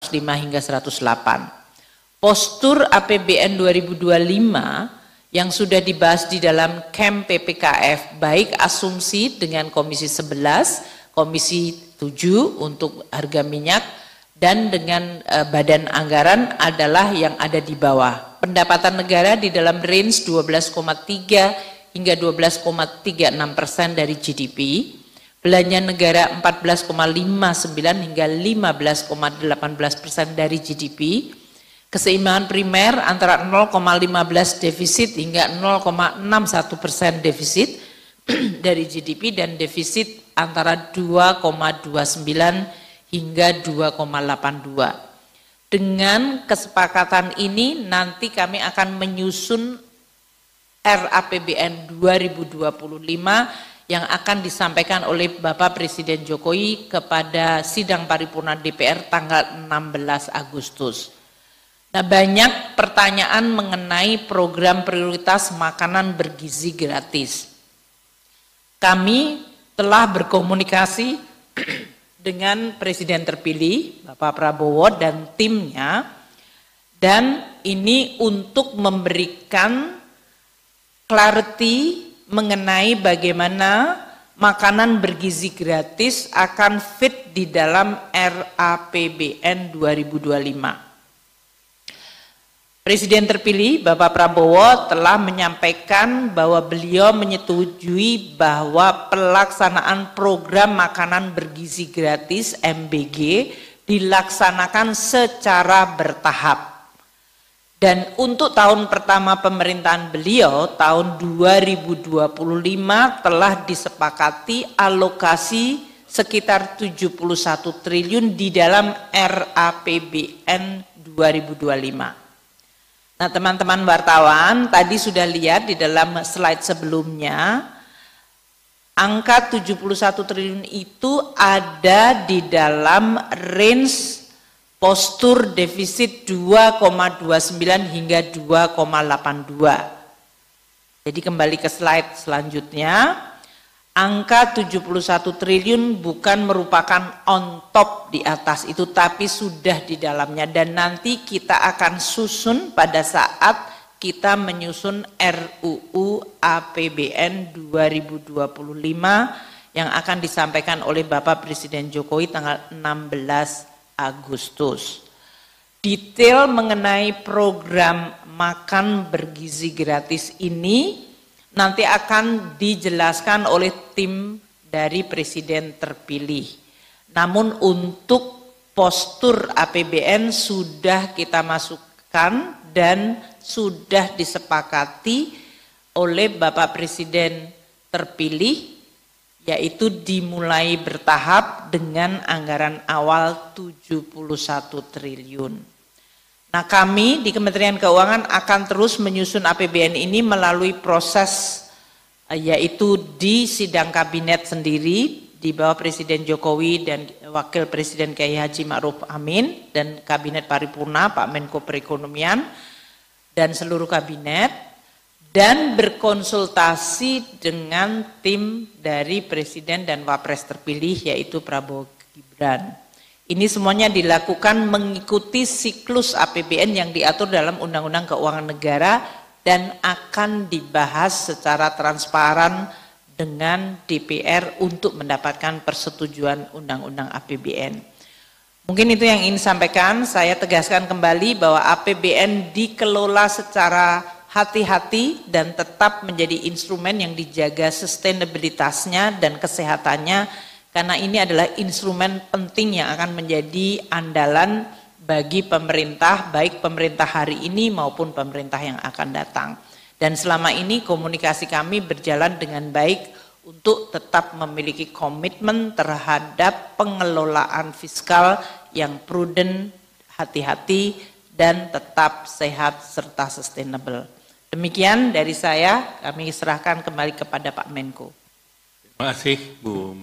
105 hingga 108. Postur APBN 2025 yang sudah dibahas di dalam KEM PPKF, baik asumsi dengan Komisi 11, Komisi 7 untuk harga minyak, dan dengan badan anggaran adalah yang ada di bawah. Pendapatan negara di dalam range 12,3 hingga 12,36% dari GDP, belanja negara 14,59 hingga 15,18% dari GDP, keseimbangan primer antara 0,15 defisit hingga 0,61% defisit dari GDP, dan defisit antara 2,29 hingga 2,82. Dengan kesepakatan ini nanti kami akan menyusun RAPBN 2025 yang akan disampaikan oleh Bapak Presiden Jokowi kepada sidang paripurna DPR tanggal 16 Agustus. Nah, banyak pertanyaan mengenai program prioritas makanan bergizi gratis. Kami telah berkomunikasi dengan Presiden terpilih Bapak Prabowo dan timnya, dan ini untuk memberikan clarity mengenai bagaimana makanan bergizi gratis akan fit di dalam RAPBN 2025. Presiden terpilih Bapak Prabowo telah menyampaikan bahwa beliau menyetujui bahwa pelaksanaan program makanan bergizi gratis MBG dilaksanakan secara bertahap. Dan untuk tahun pertama pemerintahan beliau, tahun 2025 telah disepakati alokasi sekitar 71 triliun di dalam RAPBN 2025. Nah, teman-teman wartawan tadi sudah lihat di dalam slide sebelumnya, angka 71 triliun itu ada di dalam range postur defisit 2,29 hingga 2,82. Jadi kembali ke slide selanjutnya, angka 71 triliun bukan merupakan on top di atas itu, tapi sudah di dalamnya, dan nanti kita akan susun pada saat kita menyusun RUU APBN 2025 yang akan disampaikan oleh Bapak Presiden Jokowi tanggal 16 Agustus. Detail mengenai program makan bergizi gratis ini nanti akan dijelaskan oleh tim dari Presiden terpilih. Namun untuk postur APBN sudah kita masukkan dan sudah disepakati oleh Bapak Presiden terpilih, yaitu dimulai bertahap dengan anggaran awal 71 triliun. Nah, kami di Kementerian Keuangan akan terus menyusun APBN ini melalui proses yaitu di sidang kabinet sendiri di bawah Presiden Jokowi dan Wakil Presiden Kiai Haji Ma'ruf Amin dan Kabinet Paripurna Pak Menko Perekonomian dan seluruh kabinet, dan berkonsultasi dengan tim dari Presiden dan Wapres terpilih yaitu Prabowo Gibran. Ini semuanya dilakukan mengikuti siklus APBN yang diatur dalam Undang-Undang Keuangan Negara dan akan dibahas secara transparan dengan DPR untuk mendapatkan persetujuan Undang-Undang APBN. Mungkin itu yang ingin sampaikan. Saya tegaskan kembali bahwa APBN dikelola secara hati-hati dan tetap menjadi instrumen yang dijaga sustainabilitasnya dan kesehatannya, karena ini adalah instrumen penting yang akan menjadi andalan bagi pemerintah, baik pemerintah hari ini maupun pemerintah yang akan datang. Dan selama ini komunikasi kami berjalan dengan baik untuk tetap memiliki komitmen terhadap pengelolaan fiskal yang prudent, hati-hati, dan tetap sehat serta sustainable. Demikian dari saya, kami serahkan kembali kepada Pak Menko. Terima kasih Bu